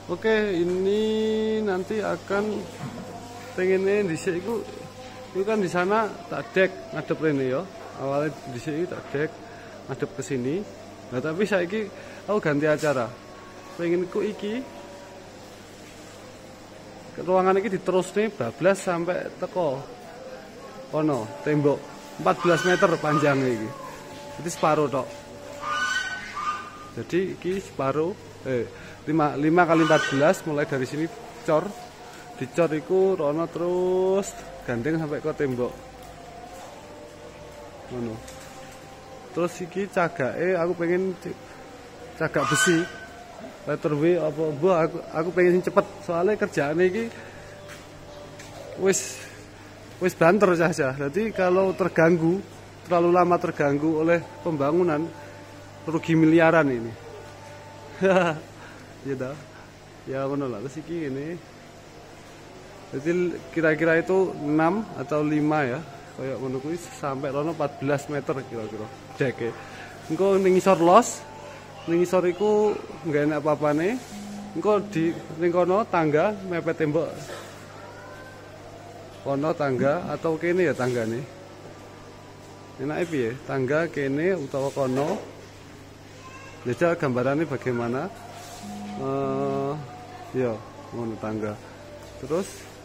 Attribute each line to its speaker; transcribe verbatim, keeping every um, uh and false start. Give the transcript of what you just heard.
Speaker 1: Oke, ini nanti akan pengennya di sini itu, itu kan di sana tak dek ngadep rene ya. Awalnya di sini tak dek ngadep ke sini. Nah, tapi saya iki aku ganti acara. Pengenku iki ruangan ini diterus nih bablas sampai teko kono tembok empat belas meter panjangnya ini. Jadi separuh tok. Jadi iki separuh eh lima kali empat belas mulai dari sini cor. Dicor iku rono terus gandeng sampai ke tembok. Ngono. Terus iki cagake aku pengen cagak besi. Letter W apa mbah aku aku pengen cepet soalnya kerjaan iki wis wis banter saja. Jadi kalau terganggu terlalu lama terganggu oleh pembangunan rugi miliaran ini. Ya dah. Ya ngono lah terus iki ini. Jadi kira-kira itu enam atau lima ya. Kayak ngono kuwi sampai rono empat belas meter kira-kira. Deke. Engko ning ngisor los ning ngisor iku enggak enak apa-apane. Engko di ning kono tangga mepet tembok. Kono tangga atau kene ya tanggane. Enake piye? Tangga kene utawa kono. Jajal gambarannya bagaimana? Eh uh, ya, ngono tangga. Terus